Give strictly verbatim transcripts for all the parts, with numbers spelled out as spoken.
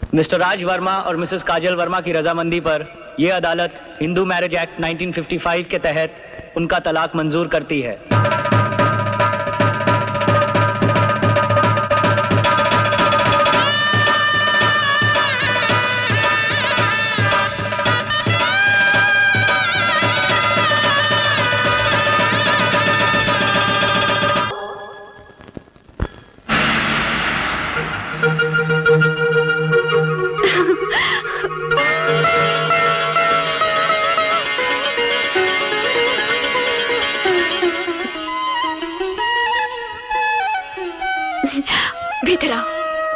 Mister राज वर्मा और Mrs काजल वर्मा की रजामंदी पर यह अदालत Hindu marriage act nineteen fifty five के तहत उनका तलाक मंजूर करती है। भीतर आओ।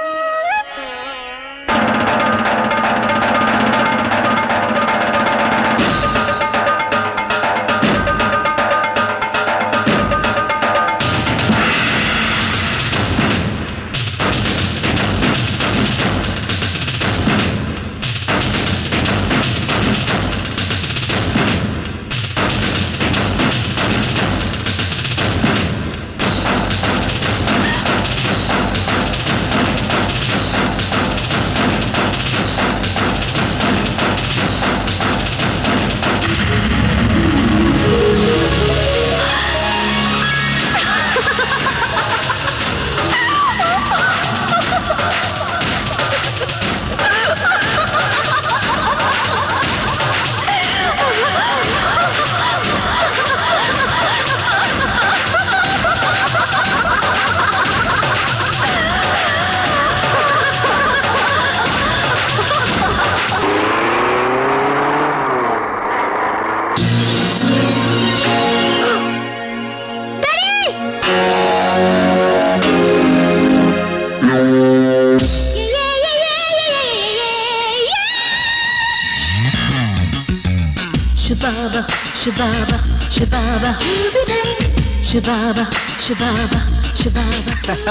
Shababa, shababa, shababa, shababa, shababa, shababa.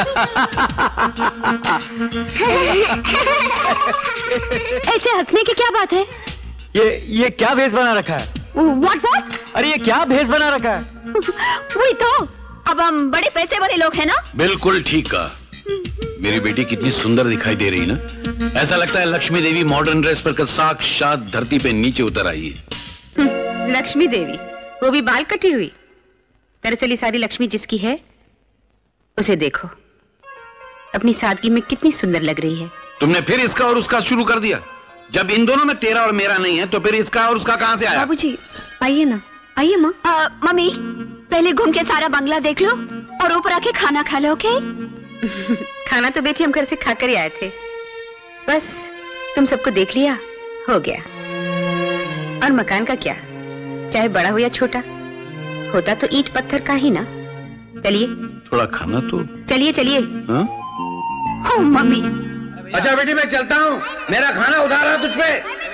ऐसे हंसने की क्या बात है? ये ये क्या भेष बना रखा है? What what? अरे ये क्या भेष बना रखा है? वही तो, अब हम बड़े पैसे वाले लोग हैं ना? बिल्कुल ठीक कहा। मेरी बेटी कितनी सुंदर दिखाई दे रही ना, ऐसा लगता है लक्ष्मी देवी मॉडर्न ड्रेस पर साक्षात धरती पे नीचे उतर आई है। लक्ष्मी देवी, वो भी बाल कटी हुई। दरअसल ये सारी लक्ष्मी जिसकी है, उसे देखो, अपनी सादगी में कितनी सुंदर लग रही है। तुमने फिर इसका और उसका शुरू कर दिया। जब इन दोनों में तेरा और मेरा नहीं है, तो फिर इसका और उसका कहां से आया? बाबूजी, आइए ना, आइए माँ। मम्मी, पहले घूम के सारा बंगला देख लो और ऊपर आके खाना खा लो, ओके? खाना तो बेटी हम घर से खाकर ही आए थे, बस तुम सबको देख लिया, हो गया। और मकान का क्या, चाहे बड़ा हो या छोटा, होता तो ईंट पत्थर का ही ना। चलिए थोड़ा खाना तो। चलिए चलिए। हाँ मम्मी। अच्छा बेटी मैं चलता हूँ, मेरा खाना उधार है तुझ पे।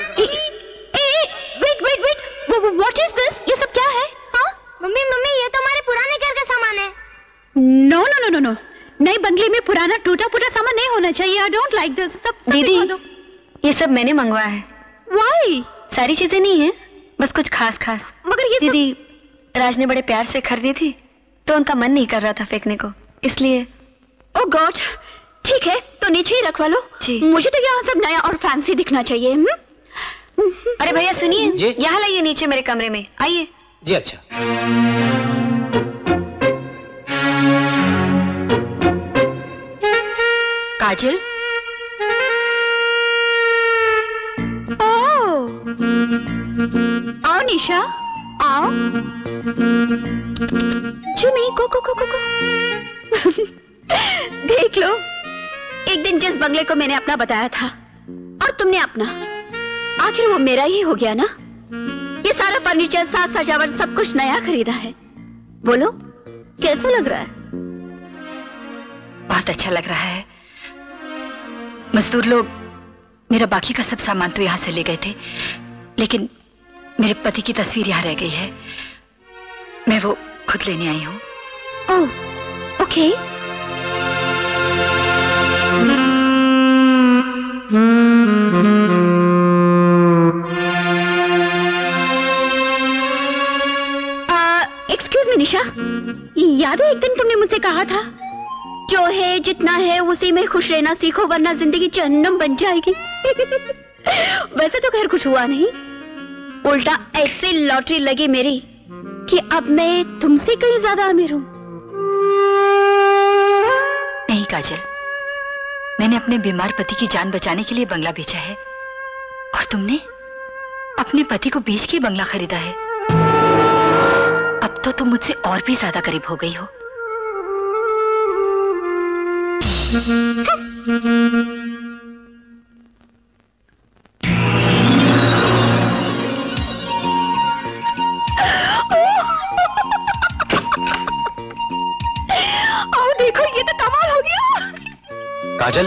Wait wait wait, what is this? ये सब क्या है? हाँ मम्मी मम्मी, ये तो हमारे पुराने घर का सामान है। No no no no no, नए बंगले में पुराना टूटा फूटा सामान नहीं होना चाहिए। I don't like this. सब सब दीदी, ये सब मैंने मंगवाया है। व्हाई? सारी चीजें नहीं है, बस कुछ खास खास। मगर ये दीदी, राज ने बड़े प्यार से खरीदी थी, तो उनका मन नहीं कर रहा था फेंकने को, इसलिए। ओह गॉड, ठीक है तो नीचे ही रखवा लो। जी। मुझे तो यहाँ सब नया और फैंसी दिखना चाहिए। हुँ? अरे भैया सुनिए, यहाँ लाइए नीचे मेरे कमरे में, आइए। जी अच्छा। काजल, ओ, आओ निशा, आओ। जिमी, को को को को को। देख लो, एक दिन जिस बंगले को मैंने अपना बताया था और तुमने अपना, आखिर वो मेरा ही हो गया ना। ये सारा फर्नीचर, साज सजावट, सब कुछ नया खरीदा है। बोलो कैसा लग रहा है? बहुत अच्छा लग रहा है। मजदूर लोग मेरा बाकी का सब सामान तो यहाँ से ले गए थे, लेकिन मेरे पति की तस्वीर यहाँ रह गई है। मैं वो खुद लेने आई हूँ। ओह, ओके। एक्सक्यूज मी निशा, याद है एक दिन तुमने मुझसे कहा था जो है जितना है उसी में खुश रहना सीखो, वरना जिंदगी जहन्नम बन जाएगी। वैसे तो खैर कुछ हुआ नहीं, उल्टा ऐसी लॉटरी लगी मेरी कि अब मैं तुमसे कहीं ज्यादा अमीर हूं। नहीं काजल, मैंने अपने बीमार पति की जान बचाने के लिए बंगला बेचा है और तुमने अपने पति को बेच के बंगला खरीदा है। अब तो तुम मुझसे और भी ज्यादा करीब हो गई हो। आओ देखो, ये तो कमाल हो गया। काजल,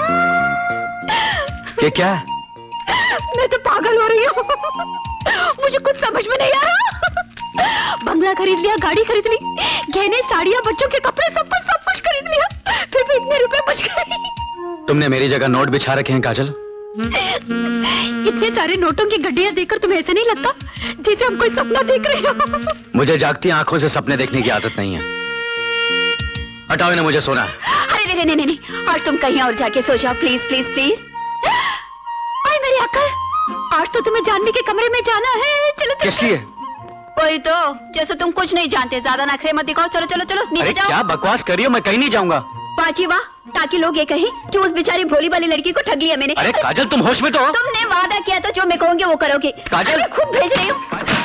ये क्या है? मैं तो पागल हो रही हूँ, मुझे कुछ समझ में नहीं आ रहा। बंगला खरीद लिया, गाड़ी खरीद ली, गहने, साड़ियाँ, बच्चों के कपड़े, सब कुछ सब कुछ खरीद लिया, फिर भी इतने रुपए बच गए। तुमने मेरी जगह नोट बिछा रखे हैं काजल। इतने सारे नोटों की गड्डियां देखकर तुम्हें ऐसे नहीं लगता जैसे हम कोई सपना देख रहे हो? मुझे जागती आंखों से सपने देखने की आदत नहीं है। हटाओ इन्हें, मुझे सोना है। अरे नहीं नहीं नहीं नहीं, आज तुम कहीं और जाके सो जाओ, प्लीज प्लीज प्लीज। आए मेरी अक्ल, आज तो तुम्हें जानवी के कमरे में जाना है। चलो किस लिए? वही तो, जैसे तुम कुछ नहीं जानते, ज्यादा नखरे मत दिखाओ। चलो चलो चलो नीचे जाओ। क्या बकवास कर रही हो? मैं कहीं नहीं जाऊंगा। पाची वाह, ताकि लोग ये कहें कि उस बेचारी भोली वाली लड़की को ठग लिया मैंने। अरे काजल, तुम होश में तो हो? तुमने वादा किया तो जो मैं कहूंगी वो करोगे। काजल, मैं खुद भेज रही हूँ।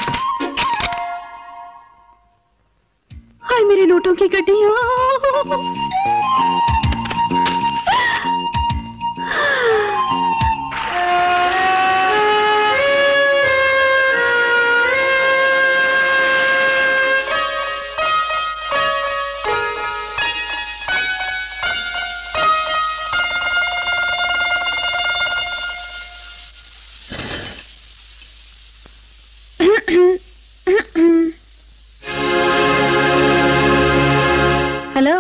हाय मेरे नोटों की गड्डियां। हेलो,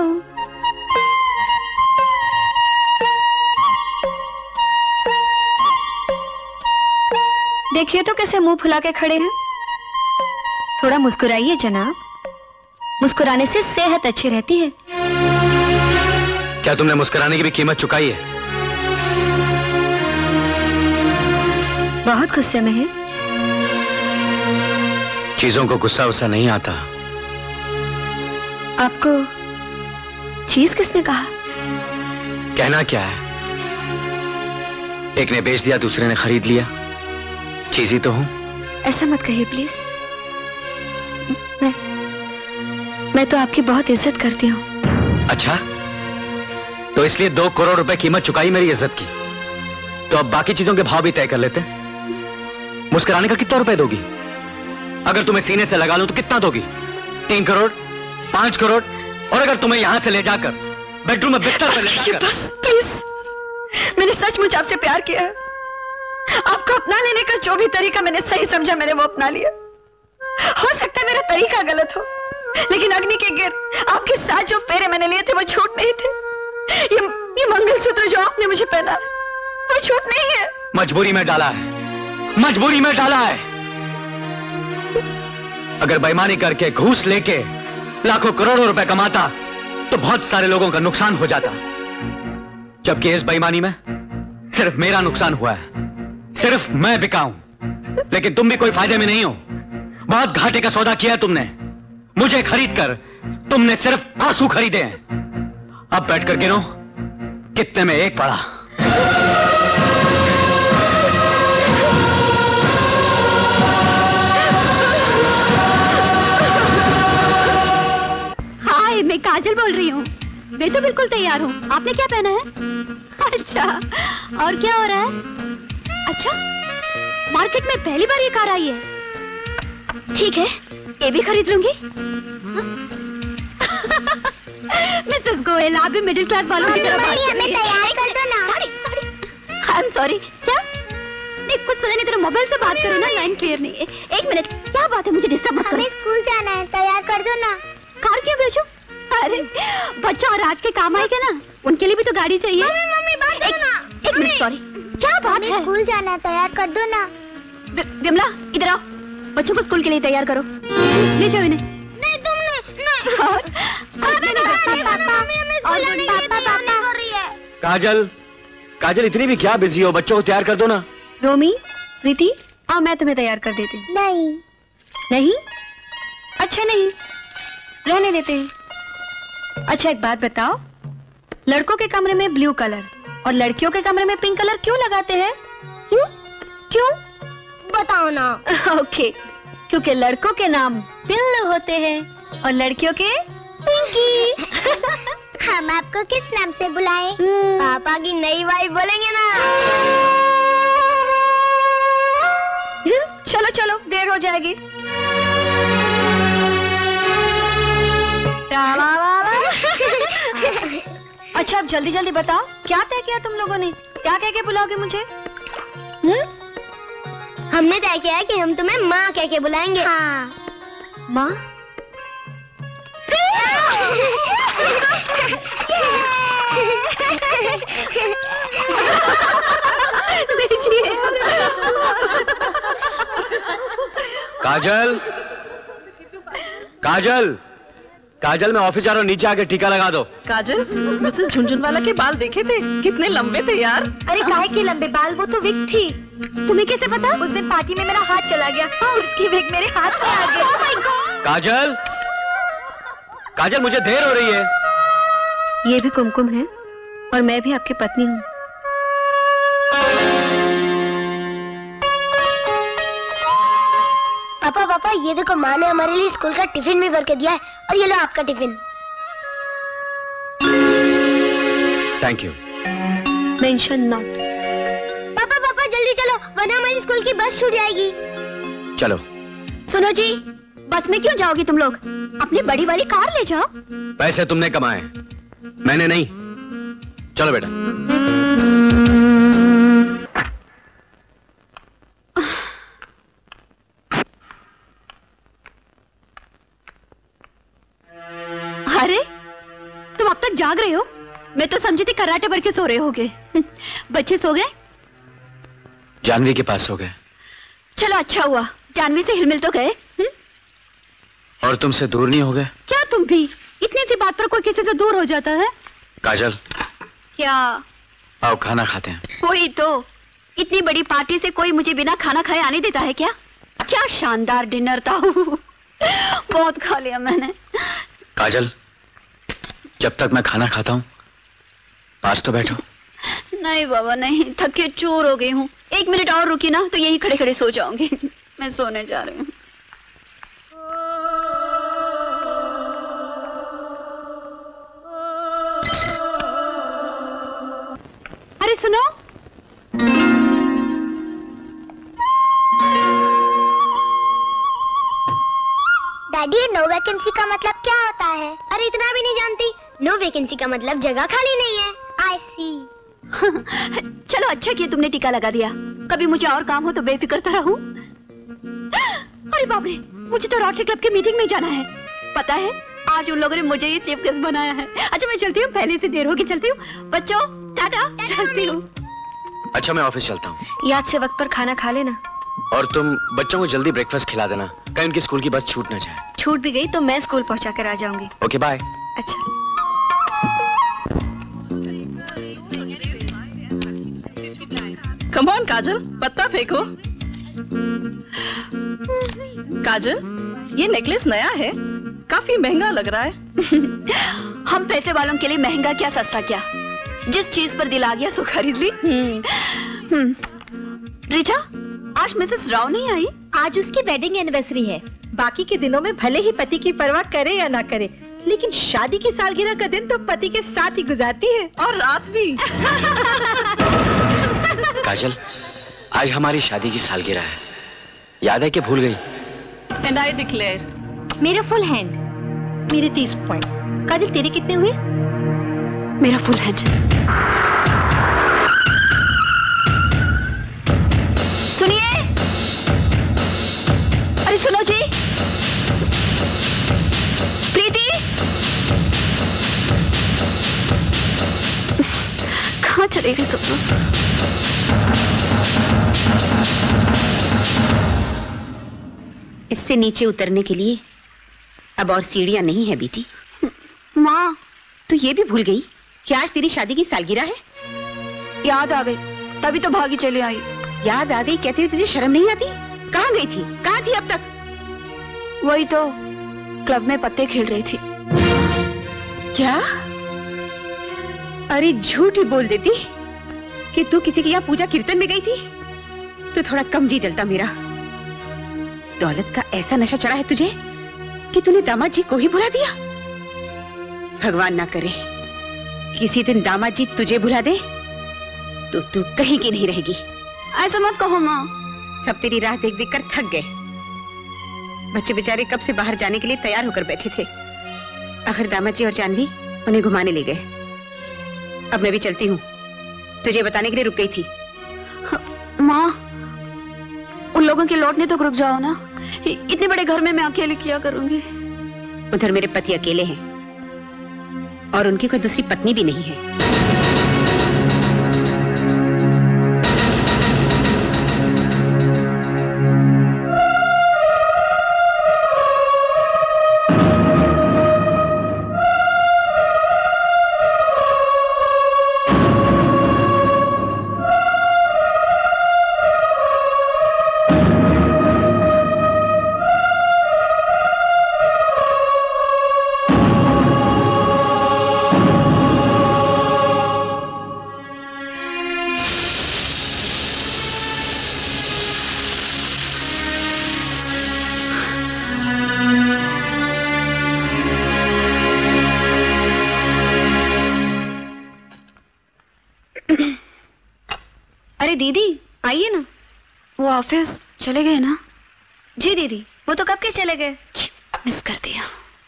देखिए तो कैसे मुंह फुला के खड़े हैं। थोड़ा मुस्कुराइए जनाब, मुस्कुराने से सेहत अच्छी रहती है। क्या तुमने मुस्कुराने की भी कीमत चुकाई है? बहुत गुस्से में है। चीजों को गुस्सा वुस्सा नहीं आता। आपको चीज किसने कहा? कहना क्या है, एक ने बेच दिया, दूसरे ने खरीद लिया, चीज ही तो हूं। ऐसा मत कहिए प्लीज। मैं मैं तो आपकी बहुत इज्जत करती हूँ। अच्छा, तो इसलिए दो करोड़ रुपए कीमत चुकाई मेरी इज्जत की, तो अब बाकी चीजों के भाव भी तय कर लेते। मुस्कुराने का कितना रुपए दोगी? अगर तुम्हें सीने से लगा लूं तो कितना दोगी? तीन करोड़, पांच करोड़? और अगर तुम्हें यहां से ले जाकर बेडरूम में बिस्तर पर ले जाकर? बस प्लीज, मैंने सचमुच आपसे प्यार किया है। आपको अपना लेने का जो भी तरीका मैंने सही समझा, मैंने वो अपना लिया। हो सकता है मेरा तरीका गलत हो, लेकिन अग्नि के गिर्द आपके साथ जो फेरे मैंने लिए थे वो झूठ नहीं थे। ये ये मंगलसूत्र जो आपने मुझे पहना वो झूठ नहीं है। मजबूरी में डाला है, मजबूरी में डाला है। अगर बेईमानी करके घूस लेके लाखों करोड़ों रुपए कमाता तो बहुत सारे लोगों का नुकसान हो जाता, जबकि इस बेईमानी में सिर्फ मेरा नुकसान हुआ है, सिर्फ मैं बिका हूं। लेकिन तुम भी कोई फायदे में नहीं हो। बहुत घाटे का सौदा किया है तुमने। मुझे खरीद कर तुमने सिर्फ आंसू खरीदे हैं। अब बैठ कर गिनो कितने में एक पड़ा। हाय, मैं काजल बोल रही हूँ। मैं तो बिल्कुल तैयार हूँ। आपने क्या पहना है? अच्छा, और क्या हो रहा है? अच्छा, मार्केट में पहली बार ये कार आई है। ठीक है, ये भी खरीद लूंगी। मिसेस गोयल, आप भी मिडिल क्लास वालों की तरह बात कर रही हैं। तैयार कर दो ना। Sorry sorry, I am sorry. क्या? नहीं, कुछ सुना नहीं, तेरा मोबाइल से बात करो ना, लाइन क्लियर नहीं है। एक मिनट, क्या बात है? मुझे डिस्टर्ब मत करो। हमें स्कूल जाना है, तैयार कर दो ना। कार क्यों भेजूं? अरे बच्चा और आज के काम आएगा ना, उनके लिए भी तो गाड़ी चाहिए। मम्मी मम्मी बात करो ना। एक मिनट, सॉरी, क्या बात है? स्कूल जाना है, तैयार कर दो ना। विमला, इधर आओ, बच्चों को स्कूल के लिए तैयार करो। ले जाओ इन्हें। नहीं तुम नहीं, नहीं। और काजल, काजल इतनी भी क्या बिजी हो? बच्चों को तैयार कर दो ना। रोमी, प्रीति, आओ मैं तुम्हें तैयार कर देती हूँ। नहीं नहीं? अच्छा नहीं, रहने देते हैं। अच्छा एक बात बताओ, लड़कों के कमरे में ब्लू कलर और लड़कियों के कमरे में पिंक कलर क्यों लगाते हैं? क्यों? क्यों? बताओ ना। ओके, क्योंकि लड़कों के नाम पिल्लू होते हैं और लड़कियों के पिंकी। हम आपको किस नाम से बुलाएं? पापा की नई वाइफ बोलेंगे ना। चलो चलो, देर हो जाएगी। अच्छा अब जल्दी जल्दी बताओ, क्या तय किया तुम लोगों ने? क्या कह के बुलाओगे मुझे? हुँ? हमने तय किया है कि हम तुम्हें माँ कह के बुलाएंगे। हाँ। माँ? काजल, काजल, काजल मैं ऑफिस जा रहा हूँ, नीचे आके टीका लगा दो। काजल, मिसेस झुनझुनवाला के बाल देखे थे? कितने लंबे थे यार। अरे काहे के लंबे बाल? वो तो विग थी। तुम्हें कैसे पता? उस दिन पार्टी में मेरा हाथ चला गया और उसकी विग मेरे हाथ में आ गई। Oh my God! काजल, काजल मुझे देर हो रही है। ये भी कुमकुम है और मैं भी आपकी पत्नी हूँ। पापा पापा ये देखो, माँ ने हमारे लिए स्कूल का टिफिन भी भर के दिया है और ये लो आपका tiffin. Thank you. Mention not. पापा पापा जल्दी चलो, वरना हमारी स्कूल की बस छूट जाएगी। चलो। सुनो जी, बस में क्यों जाओगी तुम लोग? अपनी बड़ी वाली कार ले जाओ। पैसे तुमने कमाए, मैंने नहीं। चलो बेटा। अरे तुम अब तक जाग रहे हो? मैं तो समझी थी कराटे भर के सो रहे होगे। बच्चे सो गए? जानवी के पास सो गए। चलो अच्छा हुआ, जानवी से हिलमिल तो गए। और तुमसे दूर नहीं हो गए? क्या तुम भी? इतनी सी बात पर कोई किसी से दूर हो जाता है? काजल, क्या? आओ खाना खाते हैं। कोई तो इतनी बड़ी पार्टी से कोई मुझे बिना खाना खाए आने देता है क्या? क्या शानदार डिनर था। बहुत खा लिया मैंने। काजल, जब तक मैं खाना खाता हूँ पास तो बैठो। नहीं बाबा नहीं, थक के चूर हो गई हूँ। एक मिनट और रुकी ना तो यही खड़े खड़े सो जाऊंगी। मैं सोने जा रही हूँ। अरे सुनो, डैडी ये नो वैकेंसी का मतलब क्या होता है? अरे इतना भी नहीं जानती। नो वैकेंसी का मतलब जगह खाली नहीं है। आई सी। चलो अच्छा किया तुमने टीका लगा दिया। कभी मुझे और काम हो तो बेफिक्र तो रहूं। अरे बाप रे, मुझे तो रोटरी क्लब की मीटिंग में जाना है। पता है आज उन लोगों ने मुझे ये चीफ गेस्ट बनाया है। अच्छा मैं चलती हूँ, पहले से देर होगी। चलती हूँ बच्चों, टाटा। चलती हूँ। अच्छा मैं ऑफिस चलता हूँ। याद से वक्त पर खाना खा लेना। और तुम बच्चों को जल्दी ब्रेकफास्ट खिला देना, कहीं उनकी स्कूल की बस छूट ना जाए। छूट भी गई तो मैं स्कूल पहुंचा कर आ जाऊंगी। Okay bye. अच्छा। कम ऑन काजल, पत्ता फेंको। काजल, ये नेकलेस नया है, काफी महंगा लग रहा है। हम पैसे वालों के लिए महंगा क्या सस्ता क्या, जिस चीज पर दिल आ गया सो खरीद ली। रिचा, आज मिसेस राव नहीं आई? आज उसकी वेडिंग एनिवर्सरी है। बाकी के दिनों में भले ही पति की परवाह करे या ना करे, लेकिन शादी की सालगिरह का दिन तो पति के साथ ही गुजारती है, और रात भी। काजल, आज हमारी शादी की सालगिरह है, याद है कि भूल गई? एंड आई डिक्लेयर, मेरा फुल हैंड, मेरे तीस पॉइंट। काजल तेरे कितने हुए? मेरा फुल हैंड। सुनिए, अरे सुनो जी, प्रीति कहाँ चले गए सब लोग? इससे नीचे उतरने के लिए अब और सीढ़ियां नहीं है बेटी। माँ, तू ये भी भूल गई कि आज तेरी शादी की सालगिरह है? याद आ गई, तभी तो भागी चली आई। याद आ गई कहते हुए तुझे शर्म नहीं आती? कहाँ गई थी, कहाँ थी अब तक? वही तो, क्लब में पत्ते खेल रही थी। क्या? अरे झूठ ही बोल देती कि तू किसी के यहाँ पूजा कीर्तन में गई थी तो थोड़ा कम जी जलता मेरा। दौलत का ऐसा नशा चढ़ा है तुझे कि तूने दामाद जी को ही भुला दिया। भगवान ना करे किसी दिन दामाद जी तुझे भुला दे तो तू कहीं की नहीं रहेगी। ऐसा मत कहो माँ। सब तेरी राह देख देख कर थक गए। बच्चे बेचारे कब से बाहर जाने के लिए तैयार होकर बैठे थे, आखिर दामाद जी और जानवी उन्हें घुमाने ले गए। अब मैं भी चलती हूँ, तुझे बताने के लिए रुक गई थी। माँ, उन लोगों के लौटने तक रुक जाओ ना। इतने बड़े घर में मैं अकेले क्या करूंगी? उधर मेरे पति अकेले हैं और उनकी कोई दूसरी पत्नी भी नहीं है। अरे दीदी आइए ना। वो ऑफिस चले गए ना? जी दीदी, वो तो कब के चले गए। मिस कर दिया।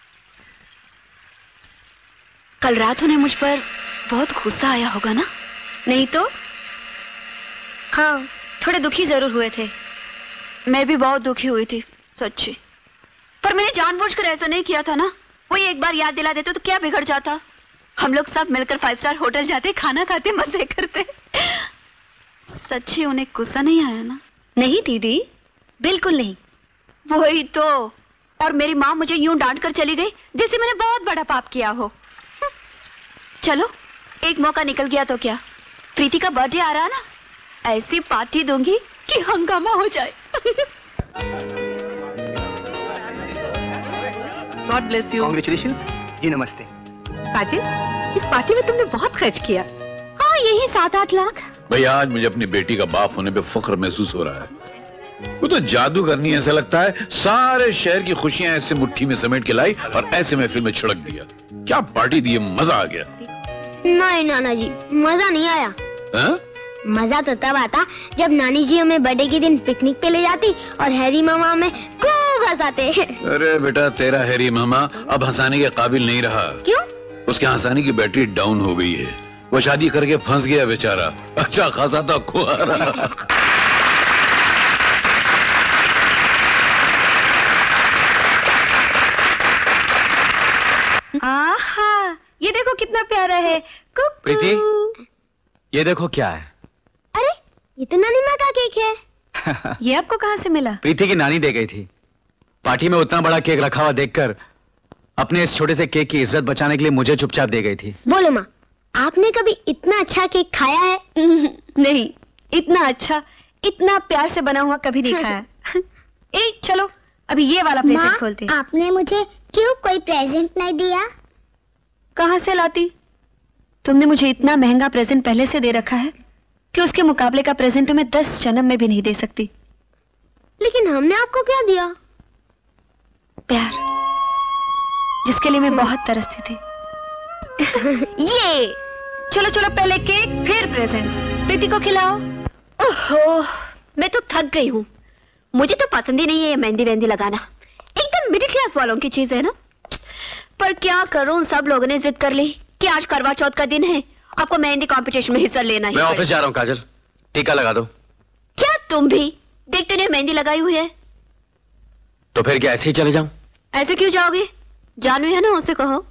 कल रात उन्हें मुझ पर बहुत गुस्सा आया होगा ना? नहीं तो? हाँ, थोड़े दुखी जरूर हुए थे। मैं भी बहुत दुखी हुई थी सच्ची, पर मैंने जानबूझकर ऐसा नहीं किया था ना। वो एक बार याद दिला देते तो क्या बिगड़ जाता। हम लोग सब मिलकर फाइव स्टार होटल जाते, खाना खाते, मजे करते। सच्ची उन्हें गुस्सा नहीं आया ना? नहीं दीदी, बिल्कुल नहीं। वही तो। और मेरी माँ मुझे यूं डांट कर चली गई जैसे मैंने बहुत बड़ा पाप किया हो। चलो, एक मौका निकल गया तो क्या। प्रीति का बर्थडे आ रहा ना, ऐसी पार्टी दूंगी कि हंगामा हो जाए। God bless you. कांग्रेचुलेशंस। जी नमस्ते। काजल, इस पार्टी में तुमने बहुत खर्च किया। हाँ, यही सात आठ लाख। भैया आज मुझे अपनी बेटी का बाप होने पे फख्र महसूस हो रहा है। वो तो जादू करनी ऐसा लगता है, सारे शहर की खुशियां ऐसे मुट्ठी में समेट के लाई और ऐसे महफिल में छिड़क दिया। क्या पार्टी दी, मजा आ गया। नहीं नाना जी, मजा नहीं आया। हा? मजा तो तब आता जब नानी जी हमें बर्थडे के दिन पिकनिक पे ले जाती और हैरी मामा हमें खूब हंसाते। अरे बेटा, तेरा हैरी मामा अब हंसाने के काबिल नहीं रहा। क्यों? उसके हंसाने की बैटरी डाउन हो गई है। वो शादी करके फंस गया बेचारा। अच्छा खासा था कुआरा। आहा, ये देखो कितना प्यारा है। कुकू। प्रीति, ये देखो क्या है। अरे ये तो नानी माँ का केक है। ये आपको कहाँ से मिला? प्रीति की नानी दे गई थी। पार्टी में उतना बड़ा केक रखा हुआ देखकर अपने इस छोटे से केक की इज्जत बचाने के लिए मुझे चुपचाप दे गई थी। बोलो माँ, आपने कभी इतना अच्छा केक खाया है? नहीं, इतना अच्छा, इतना प्यार से बना हुआ कभी नहीं खाया। ए, चलो अभी ये वाला प्रेजेंट खोलते हैं। आपने मुझे क्यों कोई प्रेजेंट नहीं दिया? कहाँ से लाती? तुमने मुझे इतना महंगा प्रेजेंट पहले से दे रखा है कि उसके मुकाबले का प्रेजेंट तुम्हें दस जन्म में भी नहीं दे सकती। लेकिन हमने आपको क्या दिया? प्यार, जिसके लिए मैं बहुत तरसती थी। ये चलो चलो, पहले केक फिर प्रेजेंट्स। प्रीति को खिलाओ। ओहो, मैं तो थक गई हूँ। मुझे तो पसंद ही नहीं है ये मेहंदी वेंदी लगाना। एकदम मिडिल क्लास वालों की चीज है ना। पर क्या करूं, सब लोगों ने जिद कर ली कि आज करवा चौथ का दिन है, आपको मेहंदी कंपटीशन में हिस्सा लेना ही। मैं ऑफिस जा रहा हूँ काजल, टीका लगा दो। क्या तुम भी देखते नहीं मेहंदी लगाई हुई है? तो फिर क्या ऐसे ही चले जाऊं? ऐसे क्यों जाओगे? जानवी है ना, उसे कहो।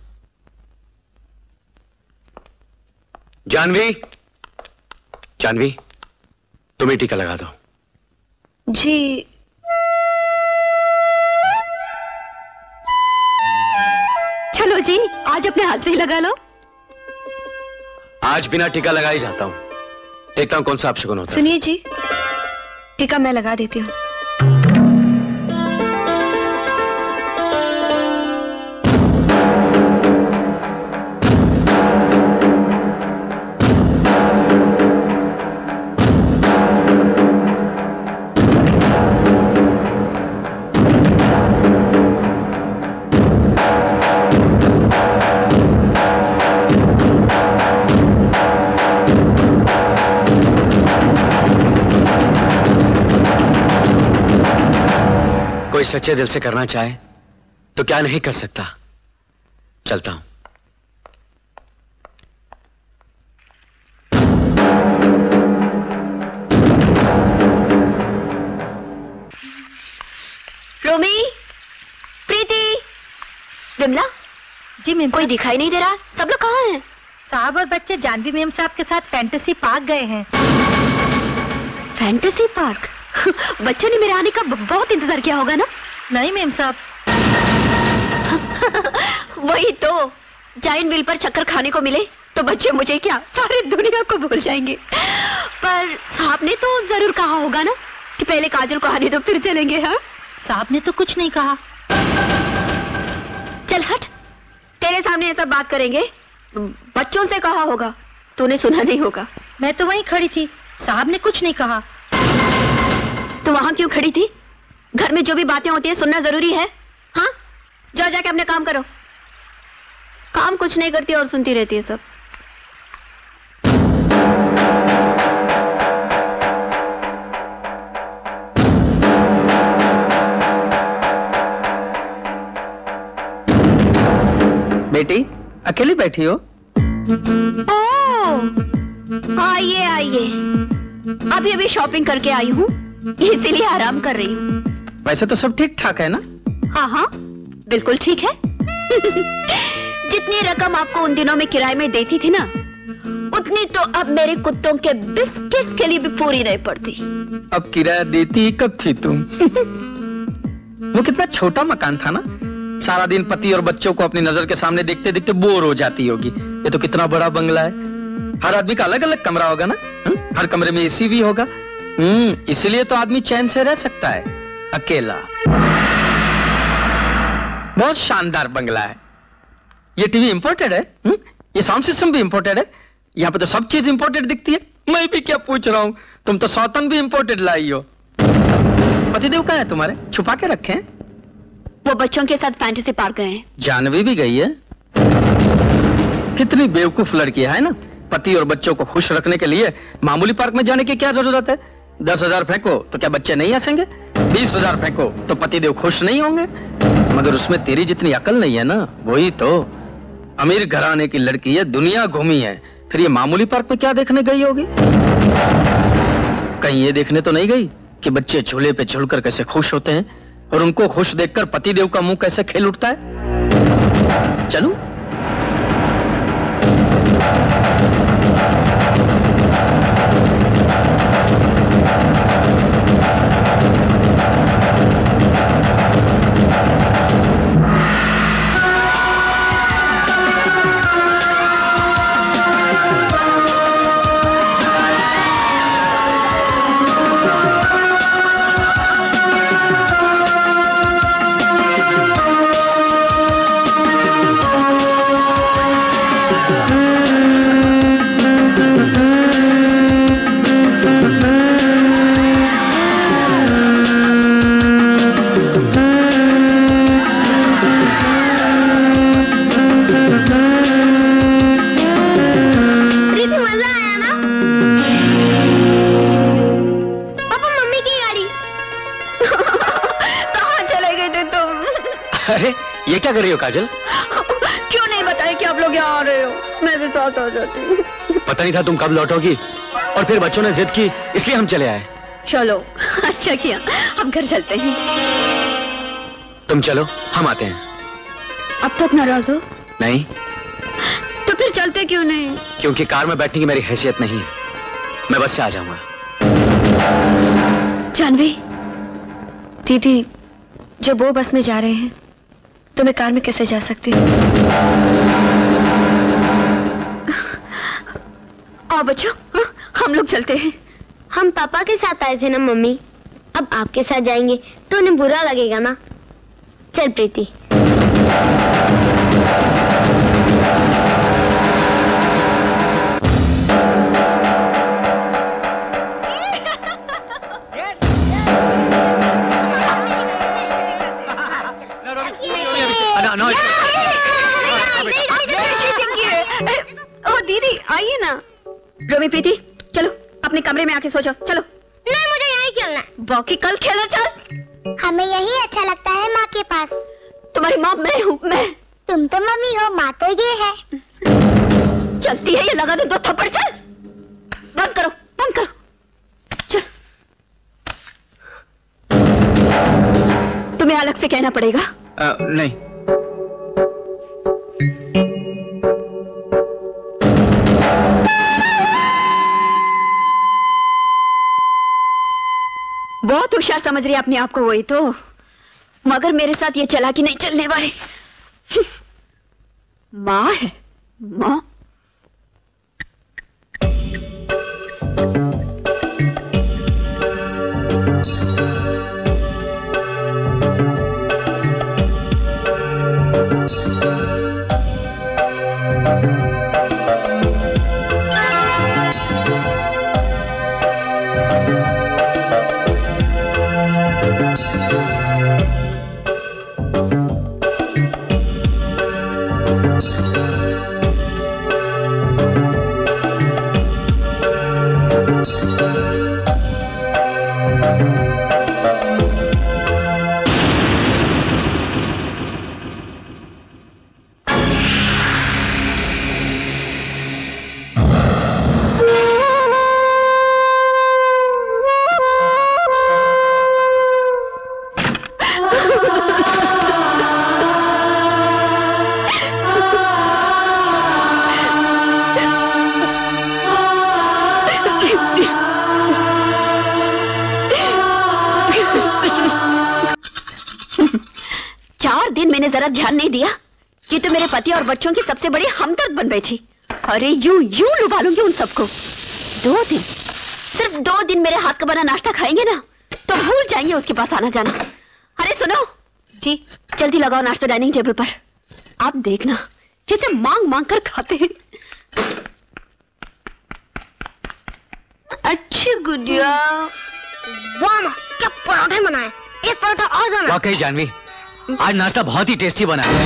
जानवी, जानवी, तुम्हें टीका लगा दो। जी। चलो जी, आज अपने हाथ से ही लगा लो। आज बिना टीका लगाए जाता हूँ। देखता हूँ कौन सा अपशगुन होता है। सुनिए जी, टीका मैं लगा देती हूँ। कोई सच्चे दिल से करना चाहे तो क्या नहीं कर सकता। चलता हूं। रोमी, प्रीति, विमला। जी मैम। कोई दिखाई नहीं दे रहा, सब लोग कहाँ हैं? साहब और बच्चे जानवी मैम साहब के साथ फैंटेसी पार्क गए हैं। Fantasy park? बच्चों ने मेरे आने का बहुत इंतजार किया होगा ना? नहीं मैम साहब। वही तो, जायंट व्हील पर चक्कर खाने को मिले तो बच्चे मुझे क्या सारी दुनिया को भूल जाएंगे। पर साहब ने तो जरूर कहा होगा ना कि पहले काजल को आने दो फिर चलेंगे। हाँ, साहब ने तो कुछ नहीं कहा। चल हट, तेरे सामने ऐसा बात करेंगे। बच्चों से कहा होगा, तूने सुना नहीं होगा। मैं तो वहीं खड़ी थी, साहब ने कुछ नहीं कहा। तो वहां क्यों खड़ी थी? घर में जो भी बातें होती है सुनना जरूरी है? हाँ, जाओ जाके अपने काम करो। काम कुछ नहीं करती और सुनती रहती है सब। बेटी अकेली बैठी हो? ओह, आइए आइए, अभी अभी शॉपिंग करके आई हूँ, इसीलिए आराम कर रही हूँ। वैसे तो सब ठीक ठाक है ना? हाँ हाँ, बिल्कुल ठीक है। जितनी रकम आपको उन दिनों में किराए में देती थी ना, उतनी तो अब मेरे कुत्तों के बिस्किट्स के लिए भी पूरी नहीं पड़ती। अब किराया देती कब थी तुम? वो कितना छोटा मकान था ना, सारा दिन पति और बच्चों को अपनी नजर के सामने देखते देखते बोर हो जाती होगी। ये तो कितना बड़ा बंगला है, हर आदमी का अलग अलग कमरा होगा ना, हुँ? हर कमरे में एसी भी होगा। हम्म, इसलिए तो आदमी चैन से रह सकता है अकेला। बहुत शानदार बंगला है। ये टीवी इंपोर्टेड है, हुँ? ये साउंड सिस्टम भी इंपोर्टेड है। यहाँ पे तो सब चीज इंपोर्टेड दिखती है। मैं भी क्या पूछ रहा हूँ, तुम तो सौतन भी इंपोर्टेड लाई हो। पतिदेव कहाँ है तुम्हारे? छुपा के रखे हैं? वो बच्चों के साथ फैंटेसी पार्क गए हैं। जानवी भी गई है? कितनी बेवकूफ लड़की है ना। पति और बच्चों को खुश रखने के लिए मामूली पार्क में जाने की क्या जरूरत है? दस हजार फेंको तो क्या बच्चे नहीं हंसेंगे? बीस हजार फेंको तो पतिदेव खुश नहीं होंगे? मगर उसमें तेरी जितनी अकल नहीं है ना, वही तो। अमीर घराने की लड़की है, दुनिया घूमी है, फिर ये मामूली पार्क में क्या देखने गई होगी? कहीं ये देखने तो नहीं गई कि बच्चे झूले पे झूलकर कैसे खुश होते हैं और उनको खुश देखकर पतिदेव का मुंह कैसे खिल उठता है? चलूं? ये क्या कर रही हो काजल? क्यों नहीं बताया कि आप लोग यहाँ आ रहे हो? मैं भी साथ आ जाती। पता नहीं था तुम कब लौटोगी, और फिर बच्चों ने जिद की इसलिए हम चले आए। चलो, अच्छा किया, हम घर चलते हैं। तुम चलो, हम आते हैं। अब तक नाराज हो? नहीं। तो फिर चलते क्यों नहीं? क्योंकि कार में बैठने की मेरी हैसियत नहीं है, मैं बस से आ जाऊंगा। जानवी, दीदी जब वो बस में जा रहे हैं तो मैं कार में कैसे जा सकती हूँ? आओ बच्चों, हाँ, हम लोग चलते हैं। हम पापा के साथ आए थे ना मम्मी, अब आपके साथ जाएंगे तो उन्हें बुरा लगेगा ना। चल प्रीति। ओ दीदी आइए ना। रोमी प्रीति चलो अपने कमरे में आके सो जाओ। चलो। नहीं मुझे यहीं खेलना है। बाकी कल खेलो। चल। हमें यही अच्छा लगता है माँ के पास। तुम्हारी माँ मैं हूँ। मैं। तुम तो मम्मी हो, माँ तो ये है। चलती है ये, लगा दो दो थप्पड़। चल बंद करो बंद करो। चल तुम्हें अलग से कहना पड़ेगा। आ, नहीं। बहुत होशियार समझ रही है अपने आप को वही तो, मगर मेरे साथ ये चालाकी नहीं चलने वाली। माँ है माँ। जरा ध्यान नहीं दिया कि तो मेरे पति और बच्चों की सबसे बड़ी हमदर्द बन बैठी। अरे यूं यूं लुभा लूंगी उन सबको। दो दिन, सिर्फ दो दिन मेरे हाथ का बना नाश्ता खाएंगे ना तो भूल जाएंगे उसके पास आना जाना। अरे सुनो जी, जल्दी लगाओ नाश्ता डाइनिंग टेबल पर। आप देखना कैसे मांग मांग कर खाते हैं। अच्छी गुड़िया। वाह माँ, क्या पराठे बनाए। एक पराठा और जाना। वाकई जानवी, आज नाश्ता बहुत ही टेस्टी बना है।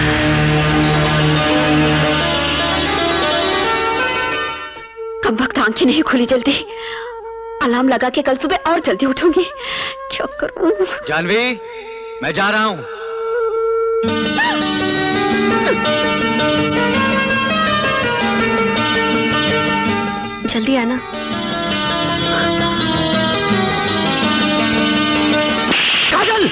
कम वक्त आंखें नहीं खुली जल्दी। अलार्म लगा के कल सुबह और जल्दी उठूंगी। क्या करूं? जानवी, मैं जा रहा हूं। जल्दी आना। काजल!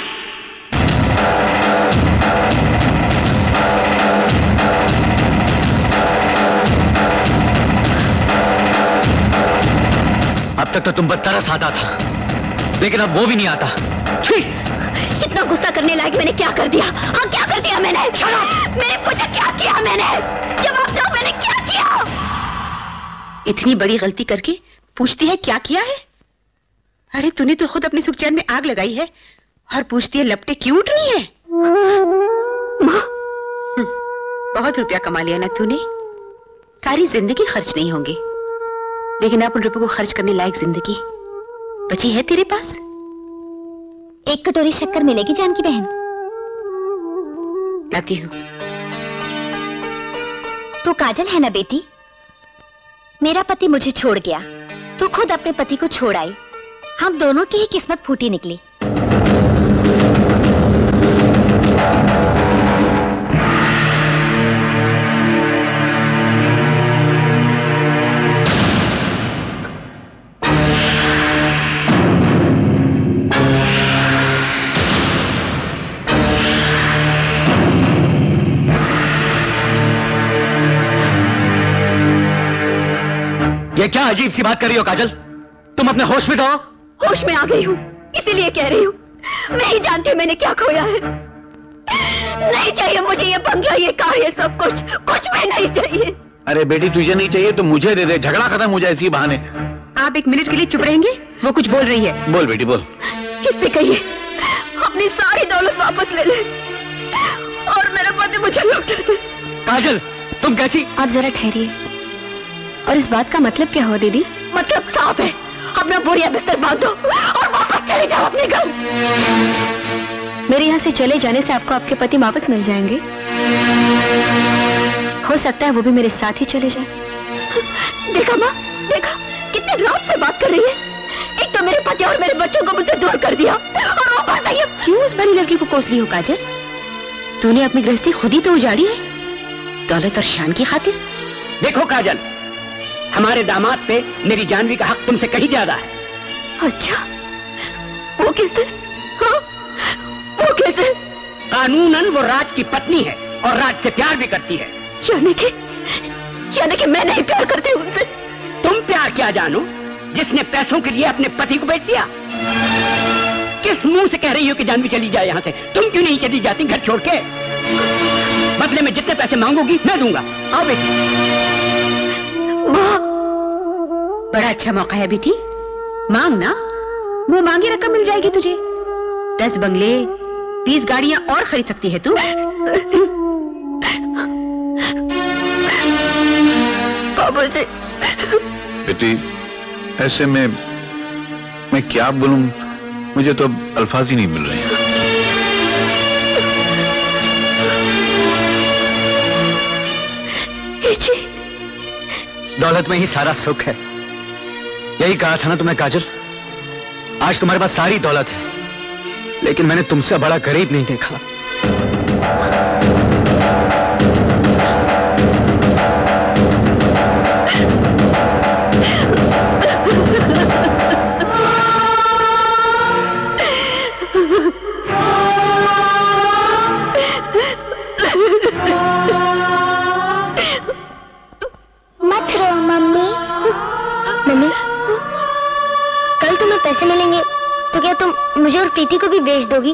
अब तक तो तुम पर तरस आता था, लेकिन अब वो भी नहीं आता। कितना गुस्सा करने लायक मैंने क्या कर दिया? हाँ क्या कर दिया मैंने? मैंने पूछा क्या किया मैंने? जवाब दो, मैंने क्या किया? इतनी बड़ी गलती करके पूछती है क्या किया है? अरे तूने तो खुद अपने सुखचैन में आग लगाई है और पूछती है लपटे क्यों उठ रही है? माँ, बहुत रुपया कमा लिया ना तूने, सारी जिंदगी खर्च नहीं होंगे, लेकिन आप उन रुपयों को खर्च करने लायक जिंदगी बची है तेरे पास? एक कटोरी शक्कर मिलेगी जानकी बहन? लाती हूँ। तो काजल है ना बेटी, मेरा पति मुझे छोड़ गया, तू खुद अपने पति को छोड़ आई, हम दोनों की ही किस्मत फूटी निकली। ये क्या अजीब सी बात कर रही हो काजल? तुम अपने होश में तो हो? होश में आ गई हूँ, इसीलिए कह रही हूँ। मैं ही जानती हूँ मैंने क्या खोया है। नहीं चाहिए मुझे ये बंगला, ये कार, ये सब कुछ, कुछ भी नहीं चाहिए। अरे बेटी तुझे नहीं चाहिए तो मुझे दे दे, झगड़ा खत्म हो जाए इसी बहाने। आप एक मिनट के लिए चुप रहेंगे? वो कुछ बोल रही है। बोल बेटी बोल। किससे कहिए अपनी सारी दौलत वापस ले ले और मेरा पति मुझे लौटा दे। काजल तुम कैसी? आप जरा ठहरिए। और इस बात का मतलब क्या हुआ दीदी? मतलब साफ है, अपना बोरिया बिस्तर बांधो और वापस चले जाओ अपने घर। मेरे यहाँ से चले जाने से आपको आपके पति वापस मिल जाएंगे। हो सकता है वो भी मेरे साथ ही चले जाए। देखा माँ, देखा कितने रात से बात कर रही है। एक तो मेरे पति और मेरे बच्चों को मुझसे दूर कर दिया और वापस आई। क्यों उस बड़ी लड़की को कोस रही हो काजल? तूने अपनी गृहस्थी खुद ही तो उजाड़ी है, दौलत और शान की खातिर। देखो काजल, हमारे दामाद पे मेरी जानवी का हक तुमसे कहीं ज्यादा है। अच्छा, वो कैसे? हाँ, वो कैसे? कानूनन वो राज की पत्नी है और राज से प्यार भी करती है। यानी कि यानी कि मैं नहीं प्यार करती उनसे। तुम प्यार क्या जानो, जिसने पैसों के लिए अपने पति को बेच दिया? किस मुंह से कह रही हो कि जानवी चली जाए यहाँ से? तुम क्यों नहीं चली जाती घर छोड़ के? बदले में जितने पैसे मांगोगी मैं दूंगा। आओ बेटी। बड़ा अच्छा मौका है बेटी, मांग ना, वो मांगी रकम मिल जाएगी तुझे। दस बंगले, बीस गाड़ियां और खरीद सकती है तू। बाबूजी। बेटी ऐसे में मैं क्या बोलूं, मुझे तो अल्फाज ही नहीं मिल रहे हैं। दौलत में ही सारा सुख है, यही कहा था ना तुम्हें काजल। आज तुम्हारे पास सारी दौलत है, लेकिन मैंने तुमसे बड़ा गरीब नहीं देखा। मत रो मम्मी। मम्मी, कल तुम्हें पैसे मिलेंगे तो क्या तुम मुझे और प्रीति को भी बेच दोगी?